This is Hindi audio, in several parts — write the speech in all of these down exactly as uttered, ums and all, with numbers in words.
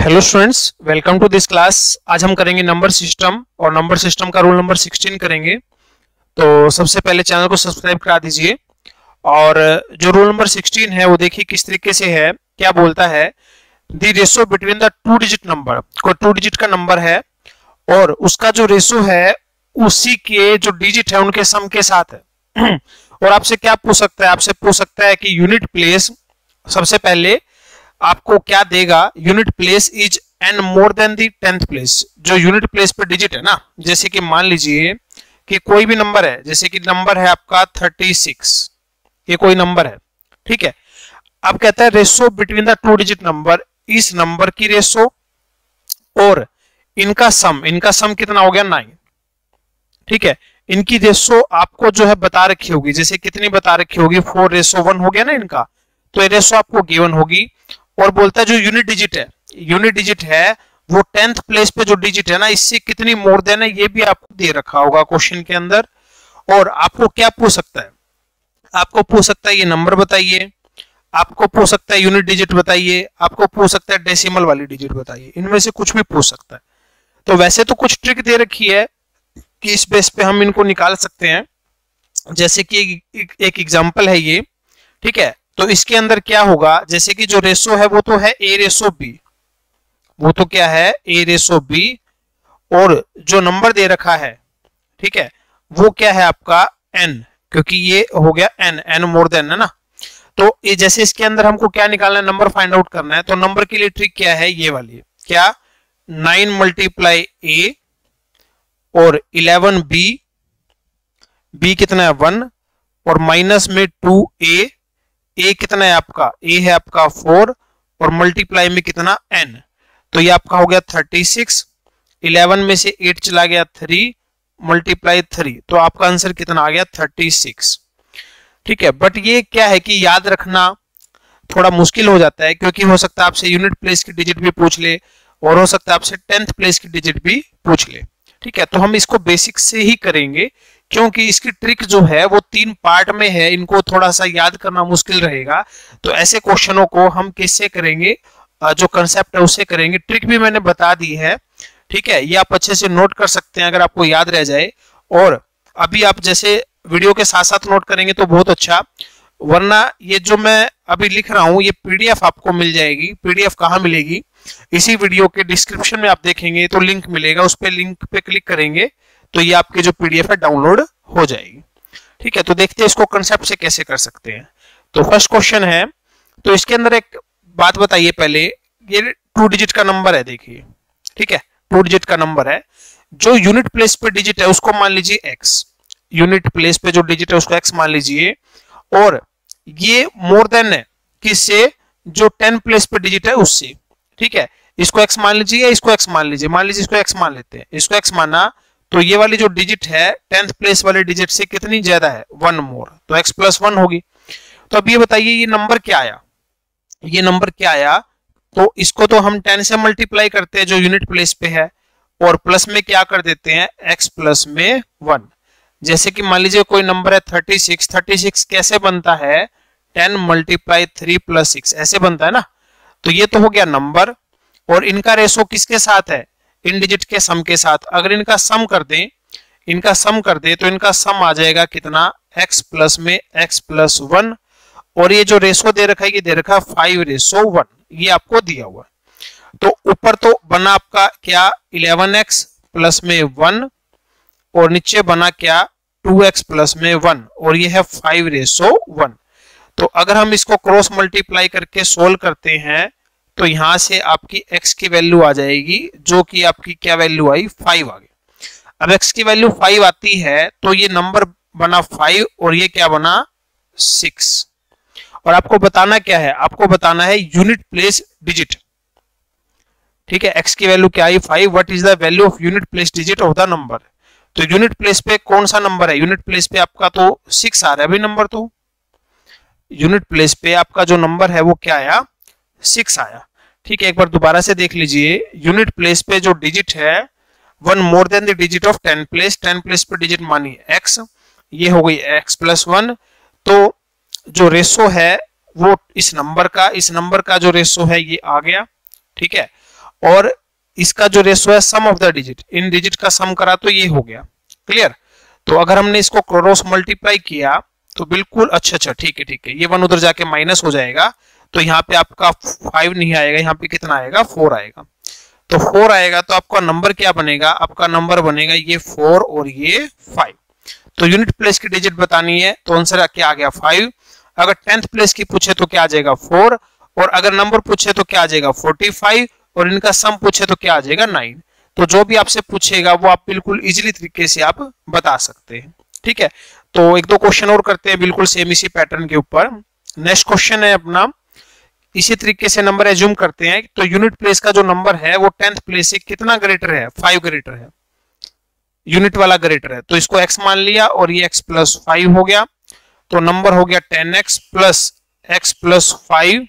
Hello students, welcome to this class. आज हम करेंगे नंबर सिस्टम और नंबर सिस्टम का रूल नंबर सोलह करेंगे। तो सबसे पहले चैनल को सब्सक्राइब करा दीजिए। और जो रूल नंबर सोलह है वो देखिए किस तरीके से है। क्या बोलता है, the ratio between the two digit number. कोई टू डिजिट का नंबर है और उसका जो रेशो है उसी के जो डिजिट है उनके सम के साथ है। और आपसे क्या पूछ सकता है, आपसे पूछ सकता है कि यूनिट प्लेस, सबसे पहले आपको क्या देगा, unit place is an more than the tenth place. जो यूनिट प्लेस पे डिजिट है ना, जैसे कि मान लीजिए कि कोई भी नंबर है, जैसे कि नंबर है आपका छत्तीस, ये कोई नंबर है, ठीक है। अब कहता है ratio between the two digit number, इस नंबर की रेशो और इनका सम, इनका सम कितना हो गया नाइन, ठीक है। इनकी रेशो आपको जो है बता रखी होगी, जैसे कितनी बता रखी होगी, फोर रेशो वन हो गया ना इनका, तो ये रेशो आपको गिवन होगी। और बोलता है जो यूनिट डिजिट है, यूनिट डिजिट है वो टेंथ प्लेस पे जो डिजिट है ना, इससे कितनी मोर देन है, ये भी आपको दे रखा होगा क्वेश्चन के अंदर। और आपको क्या पूछ सकता है, आपको पूछ सकता है ये नंबर बताइए, आपको पूछ सकता है यूनिट डिजिट बताइए, आपको पूछ सकता है डेसिमल वाली डिजिट बताइए, इनमें से कुछ भी पूछ सकता है। तो वैसे तो कुछ ट्रिक दे रखी है कि इस बेस पे हम इनको निकाल सकते हैं। जैसे कि एक एग्जांपल है ये, ठीक है। तो इसके अंदर क्या होगा, जैसे कि जो रेशो है वो तो है ए रेशो बी, वो तो क्या है ए रेशो बी, और जो नंबर दे रखा है, ठीक है, वो क्या है आपका एन, क्योंकि ये हो गया एन, एन मोर देन है ना। तो ये जैसे इसके अंदर हमको क्या निकालना है, नंबर फाइंड आउट करना है। तो नंबर के लिए ट्रिक क्या है, ये वाली, क्या, नाइन मल्टीप्लाई ए और इलेवन बी, बी कितना है वन, और माइनस में टू ए, ए कितना है आपका, ए है आपका फोर, और मल्टीप्लाई में कितना एन, तो ये आपका हो गया थर्टी सिक्स। इलेवन में से एट चला गया थ्री, मल्टीप्लाई थ्री, तो आपका आंसर कितना आ गया थर्टी सिक्स, ठीक है। बट ये क्या है कि याद रखना थोड़ा मुश्किल हो जाता है, क्योंकि हो सकता है आपसे यूनिट प्लेस की डिजिट भी पूछ ले और हो सकता है आपसे टेंथ प्लेस की डिजिट भी पूछ ले, ठीक है। तो हम इसको बेसिक से ही करेंगे, क्योंकि इसकी ट्रिक जो है वो तीन पार्ट में है, इनको थोड़ा सा याद करना मुश्किल रहेगा। तो ऐसे क्वेश्चनों को हम किससे करेंगे, जो कंसेप्ट है उससे करेंगे। ट्रिक भी मैंने बता दी है, ठीक है, ये आप अच्छे से नोट कर सकते हैं अगर आपको याद रह जाए। और अभी आप जैसे वीडियो के साथ साथ नोट करेंगे तो बहुत अच्छा, वरना ये जो मैं अभी लिख रहा हूं ये पीडीएफ आपको मिल जाएगी। पीडीएफ कहाँ मिलेगी, इसी वीडियो के डिस्क्रिप्शन में आप देखेंगे तो लिंक मिलेगा, उस पे लिंक पे क्लिक करेंगे तो ये आपकी जो पीडीएफ है डाउनलोड हो जाएगी, ठीक है। तो देखते हैं इसको कंसेप्ट से कैसे कर सकते हैं। तो फर्स्ट क्वेश्चन है, तो इसके अंदर एक बात बताइए पहले, ये टू डिजिट का नंबर है, देखिए, ठीक है, टू डिजिट का नंबर है। जो यूनिट प्लेस पे डिजिट है उसको मान लीजिए एक्स, यूनिट प्लेस पे जो डिजिट है उसको एक्स मान लीजिए, और ये मोर देन है किससे, जो टेन प्लेस पे डिजिट है उससे, ठीक है। इसको एक्स मान लीजिए, इसको एक्स मान लीजिए, मान लीजिए इसको एक्स मान लेते हैं, इसको एक्स माना, तो ये वाली जो डिजिट है टेंथ प्लेस वाले डिजिट से कितनी ज्यादा है, वन मोर, तो एक्स प्लस वन होगी। तो अब ये बताइए ये नंबर क्या आया, ये नंबर क्या आया, तो इसको तो हम टेन से मल्टीप्लाई करते हैं जो यूनिट प्लेस पे है, और प्लस में क्या कर देते हैं एक्स प्लस में वन। जैसे कि मान लीजिए कोई नंबर है थर्टी सिक्स, थर्टी सिक्स कैसे बनता है, ten multiply three plus six, ऐसे बनता है ना। तो ये तो हो गया नंबर, और इनका रेशो किसके साथ है, इन डिजिट के सम के साथ। अगर इनका सम कर दें, इनका सम कर दे तो इनका सम आ जाएगा कितना, x प्लस में x प्लस वन, और ये जो रेशो दे रखा है ये दे रखा है फाइव रेशो वन, ये आपको दिया हुआ। तो ऊपर तो बना आपका क्या इलेवन एक्स प्लस में वन, और नीचे बना क्या टू एक्स प्लस में वन, और ये है फाइव रेशो वन। तो अगर हम इसको क्रॉस मल्टीप्लाई करके सोल्व करते हैं तो यहां से आपकी x की वैल्यू आ जाएगी, जो कि आपकी क्या वैल्यू आई, फाइव आ गई। अब x की वैल्यू फाइव आती है तो ये नंबर बना फाइव और ये क्या बना सिक्स। और आपको बताना क्या है, आपको बताना है यूनिट प्लेस डिजिट, ठीक है। x की वैल्यू क्या आई five, what is the value of unit place digit of the number. तो यूनिट प्लेस पे कौन सा नंबर है, यूनिट प्लेस पे आपका तो सिक्स आ रहा है अभी नंबर, तो यूनिट प्लेस पे आपका जो नंबर है वो क्या आया, सिक्स आया, ठीक है। एक बार दोबारा से देख लीजिए, यूनिट प्लेस पे जो डिजिट है one more than the digit of ten place, ten place पे डिजिट मानी एक्स, ये हो गई एक्स प्लस वन। तो जो रेशो है वो इस नंबर का, इस नंबर का जो रेशो है ये आ गया, ठीक है। और इसका जो रेशो है सम ऑफ द डिजिट, इन डिजिट का सम करा तो ये हो गया। क्लियर? तो अगर हमने इसको क्रॉस मल्टीप्लाई किया तो बिल्कुल अच्छा अच्छा ठीक है ठीक है, ये वन उधर जाके माइनस हो जाएगा, तो यहाँ पे आपका फाइव नहीं आएगा, यहाँ पे कितना आएगा, फोर आएगा। तो फोर आएगा तो आपका नंबर क्या बनेगा, आपका नंबर बनेगा ये फोर और ये फाइव। तो यूनिट प्लेस की डिजिट बतानी है तो आंसर क्या आ गया, फाइव। अगर टेंथ प्लेस की पूछे तो क्या आ जाएगा, फोर। और अगर नंबर पूछे तो क्या आ जाएगा, फोर्टी फाइव। और इनका सम पूछे तो क्या आ जाएगा, नाइन। तो जो भी आपसे पूछेगा वो आप बिल्कुल इजीली तरीके से आप बता सकते हैं। ठीक है, तो एक दो क्वेश्चन और करते हैं बिल्कुल सेम इसी पैटर्न के ऊपर। नेक्स्ट क्वेश्चन है अपना, इसी तरीके से नंबर एज्यूम करते हैं। तो यूनिट प्लेस का जो नंबर है वो टेंथ प्लेस से कितना ग्रेटर है, फाइव ग्रेटर है, यूनिट वाला ग्रेटर है। तो इसको x मान लिया और ये x प्लस फाइव हो गया, तो नंबर हो गया ten x plus x plus five.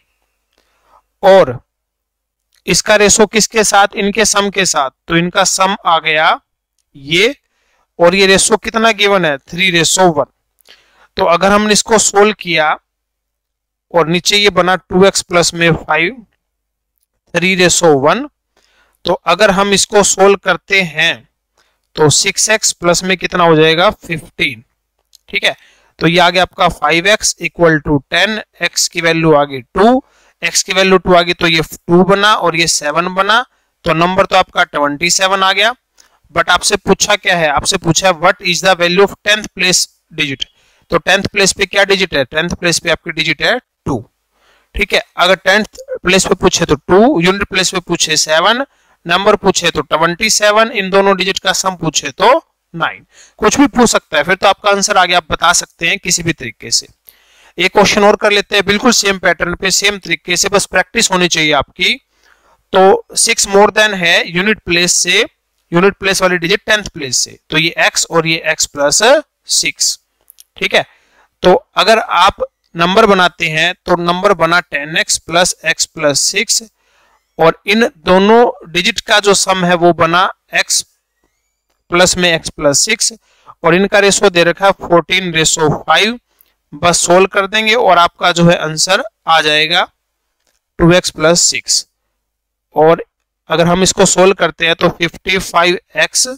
और इसका रेशो किसके साथ, इनके सम के साथ, तो इनका सम आ गया ये, और ये रेशो कितना गिवन है, थ्री रेशो वन। तो अगर हमने इसको सोल्व किया और नीचे ये बना टू एक्स प्लस में फाइव, थ्री रेशो वन। तो अगर हम इसको सोल्व करते हैं तो सिक्स एक्स प्लस में कितना हो जाएगा, फिफ्टीन। ठीक है, तो ये आ गया आपका five x equal to ten, x की वैल्यू आ गई टू, एक्स की वैल्यू टू आ गई तो ये टू बना और ये सेवन बना। तो नंबर तो आपका ट्वेंटी सेवन आ गया। बट आपसे पूछा क्या है, आपसे पूछा है what is the value of tenth place digit. तो टेंथ प्लेस पे क्या डिजिट है, टेंथ प्लेस पे आपकी डिजिट है टू। ठीक है, अगर टेंथ प्लेस पे पूछे तो टू, यूनिट प्लेस पे पूछे सेवन, नंबर पूछे तो ट्वेंटी सेवन, इन दोनों डिजिट का सम पूछे तो नाइन। कुछ भी पूछ सकता है, फिर तो आपका आंसर आगे आप बता सकते हैं किसी भी तरीके से। एक क्वेश्चन और कर लेते हैं बिल्कुल सेम पैटर्न पे, सेम तरीके से, बस प्रैक्टिस होनी चाहिए आपकी। तो सिक्स मोर देन है यूनिट प्लेस से, यूनिट प्लेस वाली डिजिट टेंथ प्लेस से, तो ये x और ये x प्लस सिक्स। ठीक है, तो अगर आप नंबर बनाते हैं तो नंबर बना ten x plus x plus six, और इन दोनों डिजिट का जो सम है वो बना x प्लस में x प्लस सिक्स, और इनका रेशो दे रखा है फोर्टीन रेशो फाइव। बस सोल्व कर देंगे और आपका जो है आंसर आ जाएगा टू एक्स प्लस सिक्स। और अगर हम इसको सोल्व करते हैं तो फिफ्टी फाइव एक्स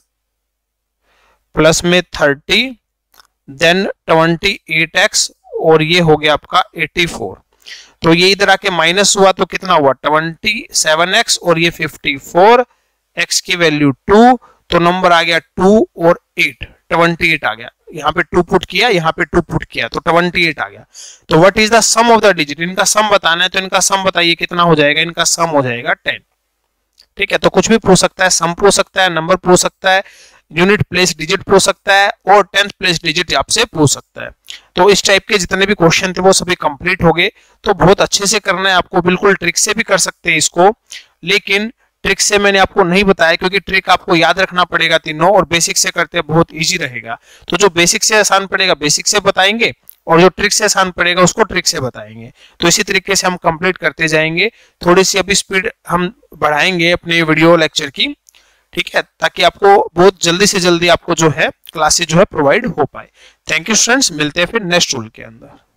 प्लस में thirty, then twenty eight x, और ये हो गया आपका एटी फोर। तो ये इधर आके माइनस हुआ तो कितना हुआ, ट्वेंटी सेवन एक्स, और ये फिफ्टी फोर, एक्स की वैल्यू टू, तो नंबर आ गया टू और एट, ट्वेंटी एट आ गया। यहाँ पे टू पुट किया, यहाँ पे टू पुट किया, तो ट्वेंटी एट आ गया। तो what is the sum of the digit, इनका सम बताना है, तो इनका सम बताइए कितना हो जाएगा, इनका सम हो जाएगा टेन। ठीक है, तो कुछ भी पूछ सकता है, सम पूछ सकता है, नंबर पूछ सकता है, यूनिट प्लेस डिजिट पूछ सकता है, और टेंथ प्लेस डिजिट आपसे पूछ सकता है। तो इस टाइप के जितने भी क्वेश्चन थे वो सभी कंप्लीट हो गए। तो बहुत अच्छे से करना है आपको, बिल्कुल ट्रिक से भी कर सकते हैं इसको, लेकिन ट्रिक से मैंने आपको नहीं बताया क्योंकि ट्रिक आपको याद रखना पड़ेगा तीनों, और बेसिक से करते हैं बहुत इजी रहेगा। तो जो बेसिक से आसान पड़ेगा बेसिक से बताएंगे, और जो ट्रिक से आसान पड़ेगा उसको ट्रिक से बताएंगे। तो इसी तरीके से हम कंप्लीट करते जाएंगे। थोड़ी सी अभी स्पीड हम बढ़ाएंगे अपने वीडियो लेक्चर की, ठीक है, ताकि आपको बहुत जल्दी से जल्दी आपको जो है क्लासेस जो है प्रोवाइड हो पाए। थैंक यू स्टूडेंट्स, मिलते हैं फिर नेक्स्ट रूल के अंदर।